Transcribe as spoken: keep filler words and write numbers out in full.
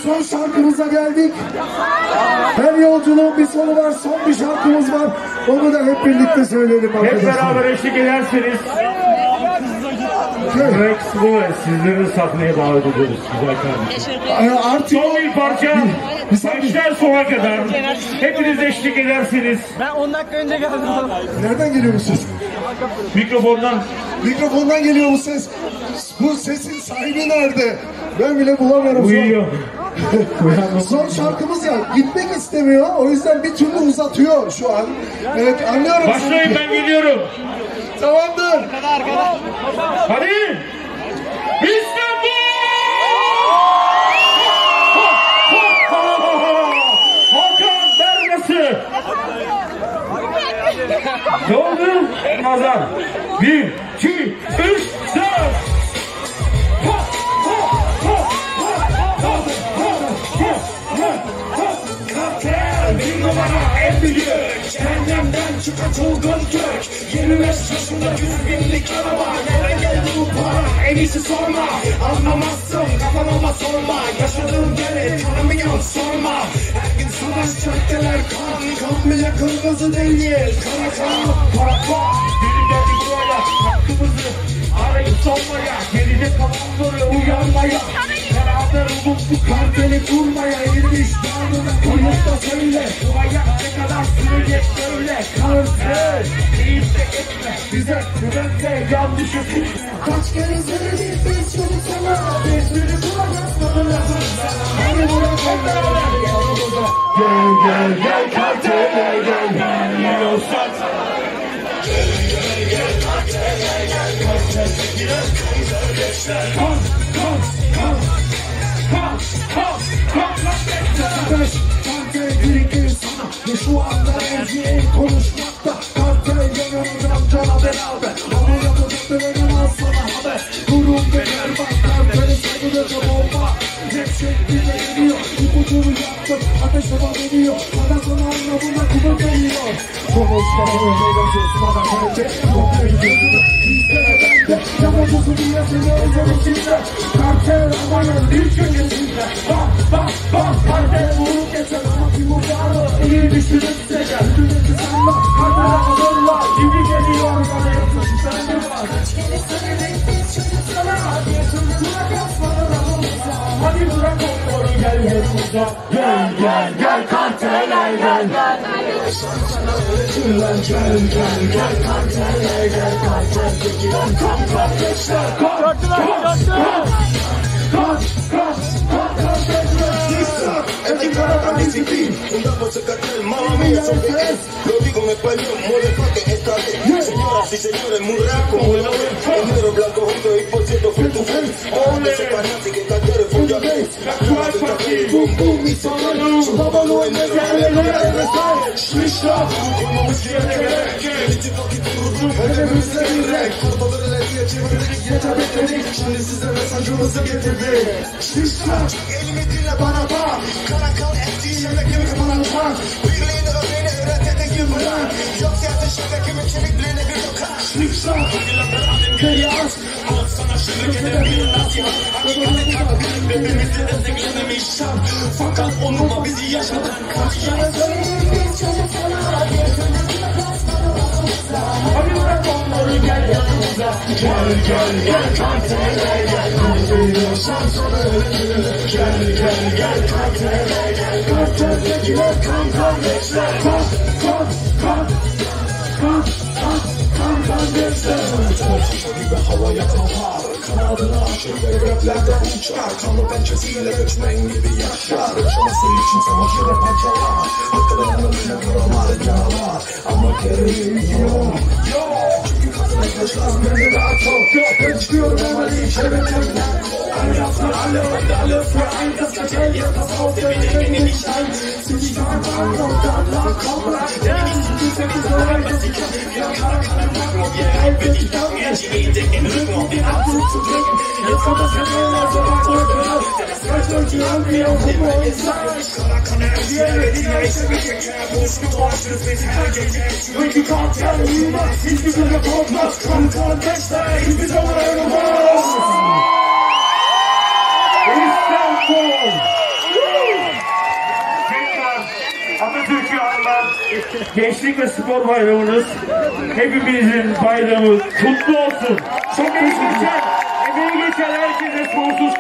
son şarkımıza geldik. Her yolculuğun bir sonu var, son bir şarkımız var. Onu da hep birlikte söyleyelim arkadaşlar. Hep beraber eşlik ederseniz. Rex bu ve sizleri sahneye davet ediyoruz güzel kardeşim. Artık son bir parça. Baştan sona kadar hepiniz eşlik edersiniz. Ben on dakika önce geldim. Nereden geliyor bu ses? Mikrofondan. Mikrofondan geliyor bu ses. Bu sesin sahibi nerede? Ben bile bulamıyorum. Uyuyor. Son şarkımız ya, gitmek istemiyor. O yüzden bir türlü uzatıyor şu an. Evet, anlıyorum. Başlayın, ben geliyorum. Tamamdır. Hadi. İstanbul! Hakan Derması. Ne oldu? Nazan. Bir, iki, üç, dört. Bir numara en büyük, cehennemden çıkan çılgın Türk. yirmi beş yaşında yüz binlik araba, nereden geldi bu para? En iyisi sorma, anlamazsın, kafan olma sorma. Yaşadığım yeri tanımıyor sorma. Her gün savaş caddeler kan, kan bile kırmızı değil. Kara kan, para kan, biri geldi buraya, hakkımızı arayıp sormaya. Geride kalanları uyanmaya, beraber olup bu karteli kurmaya. Eğilmiş dağına koyup da söyle, bu hayat ne kadar sürecek böyle. Kartel, deyip de etme, bize güvense yanlış etme. Kaç kere söyledik biz çocuk sana, bir sürü kulağız babamıza. Hadi bırak onları yanımıza. Gel gel gel kartele gel, geliyorsan. Gel gel gel kartele gel, kartel gider kan kardeşler. Kan kan kan kan kan kan Kardeş, kartel birikir sana ve şu anda mevziye konuşmakta. Kartel yanımdan cana beraber, ama yapacaklarını al sana haber. Durum benim bak, karteli saygılarca bomba. Rap şekline geliyor, ipucunu yaptım, ateş hava veriyor. Bana sana anlamına kuvvet veriyor. Konuşmaları meydan susmadan kalite, kontrol ediyordu. İzleme bende, yabancısı diye seni özel içinde. Kartel amanın bir köşesinde. Bak bak bak, kartel vurup geçer ama kim uğrarı iyi düşünürse gel. Düdüğü sanma, kartele alırlar gibi geliyor bana yapmış sende var. Kaç kere söyledik biz çocuk sana, bir türlü kulak asmanın aramıza. Hadi bırak onları gel yanımıza. Gel gel gel kartele gel. Yaşam sana öğretirler, gel gel gel kartele gel, kartel gider kan kardeşler. Kan kan kan kan kan kardeşler. Every cara is clean, un dapo se cartel, mamma mía, son feliz. Lo digo en español, motherfucker, esta vez. Señoras y señores, muy rap como el ave. El negro, blanco, junto y por cierto, fue tu face. Donde se parece que cartel fue ya ves. Actual aquí, boom, boom, y solo. Su babalo en negro, aleluya, de resal. Shrisha, como un siete que içi toki durdu. Elimizde bir renk. Kurbaları diye çevirdik, yeter etmedik. Şimdi size mesajımızı getirdik. Shrisha, elimi dinle bana bak. Karakal ettiği yemekleri kapanan fark. Birliğini ömrüne üretedeki bırak. Yok siyasi şebekimin kemikliğine bir dokar. Şnikşak, deri aç. Al sana şirkete bir nasihat. Hakikaten kalbim birbirimizi desteklememiş şart. Fakat onunla bizi yaşatan kaç kere söyledik biz çocuk sana. Bir türlü kulak asmanın aramıza. Hadi bırak onları gel yanımıza. Gel gel gel kartele gel. Duyuyorsan sana öğretilir. Gel gel gel kartele gel. Karteldekiler kan kardeşler. Kan kan kan kan kan kan kardeşler. Şişe gibi havaya kalkar. Kanadını aşır ve raplerde uçar. Kanlı pençesiyle göçmen gibi yaşar. Yaşaması için savaşı ve parçalar. Haklarının önüne karalar yağlar. Ama gereği yok. Çünkü kadın arkadaşlar beni daha çok yok. Ben çıkıyorum ama değil şebetemden. Anlasın alle und alle für ein das Kartell. Ihr pass auf, der Bedingungen nicht ein. Sind die Jahre und dann da kommen. Der ist die Säcke so rein, dass sie kann. Wir haben keine Kanne machen und wir helfen die Daumen. Er steht in den Rücken, um den Abzug zu drücken. Jetzt kommt das Kartell, also weit und genau. Denn das reicht und die haben wir und Humor und Fleisch. Keiner kann er erzählen, die Leiche mit der Kerbus getäuscht ist mit hergejagt. Und die Kartell niemals, ich bin so gebraucht, was kommt und Wächter, ich bin so eine Maus. İstanbul! Gençlik ve Spor Bayramınız hepimizin bayramı kutlu olsun. Çok emeği geçen, emeği geçen herkese sonsuz